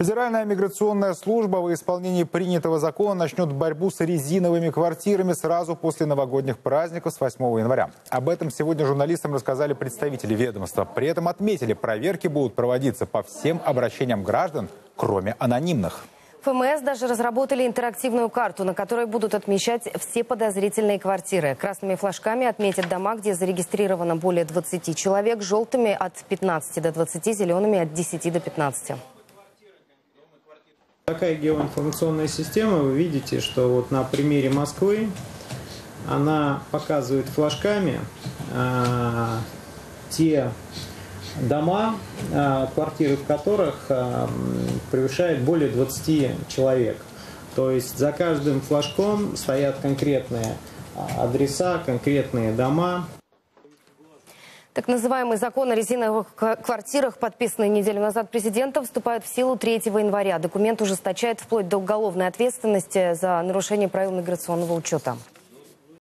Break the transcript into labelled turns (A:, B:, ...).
A: Федеральная миграционная служба в исполнении принятого закона начнет борьбу с резиновыми квартирами сразу после новогодних праздников с 8 января. Об этом сегодня журналистам рассказали представители ведомства. При этом отметили, проверки будут проводиться по всем обращениям граждан, кроме анонимных.
B: ФМС даже разработали интерактивную карту, на которой будут отмечать все подозрительные квартиры. Красными флажками отметят дома, где зарегистрировано более 20 человек, желтыми от 15 до 20, зелеными от 10 до 15.
C: Такая геоинформационная система, вы видите, что вот на примере Москвы она показывает флажками те дома, квартиры в которых превышает более 20 человек. То есть за каждым флажком стоят конкретные адреса, конкретные дома.
B: Так называемый закон о резиновых квартирах, подписанный неделю назад президентом, вступает в силу 3 января. Документ ужесточает вплоть до уголовной ответственности за нарушение правил миграционного учета.